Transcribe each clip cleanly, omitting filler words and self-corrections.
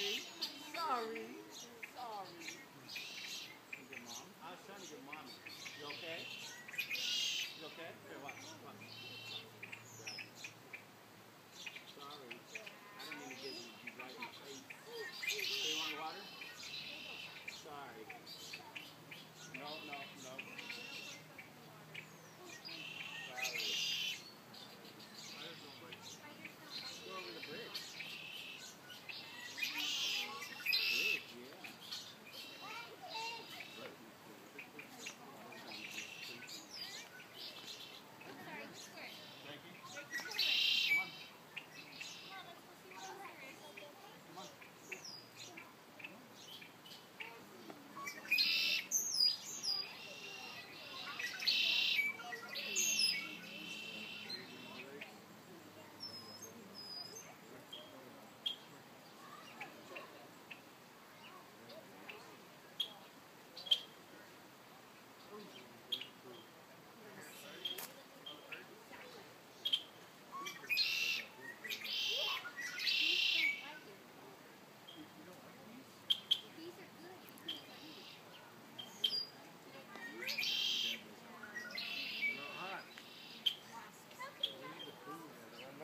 Sorry. Sorry. Your mom? I was trying to get mommy. You okay? You okay? Here, watch. Watch. Sorry. I didn't mean to get you right in the face. So you want water? Sorry. No, no, no. Sorry. Go over the bridge. Bridge, yeah.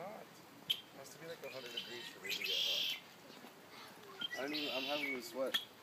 I'm having a sweat.